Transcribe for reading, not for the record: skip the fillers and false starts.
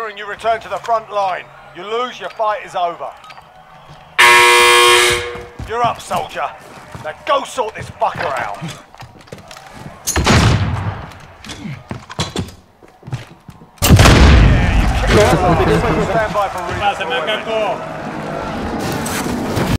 clear and you return to the front line. You lose, your fight is over. You're up, soldier. Now go sort this fucker out. Yeah, you kicked him. Stand by for reinforcement.